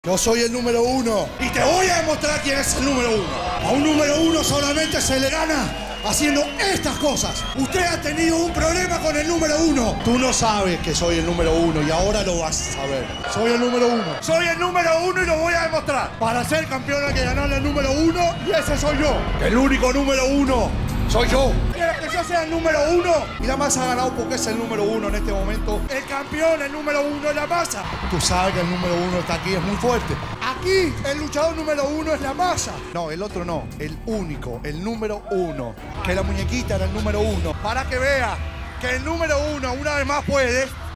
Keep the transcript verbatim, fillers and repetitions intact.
Yo soy el número uno y te voy a demostrar quién es el número uno. A un número uno solamente se le gana haciendo estas cosas. Usted ha tenido un problema con el número uno. Tú no sabes que soy el número uno y ahora lo vas a saber. Soy el número uno. Soy el número uno y lo voy a demostrar. Para ser campeón hay que ganarle al número uno y ese soy yo. El único número uno soy yo. ¿Quieres que yo sea el número uno? Y la Masa ha ganado porque es el número uno en este momento. El campeón, el número uno es la Masa. Tú sabes que el número uno está aquí, es muy fuerte. Aquí el luchador número uno es la Masa. No, el otro no, el único, el número uno. Que la muñequita era el número uno. Para que vea que el número uno una vez más puede.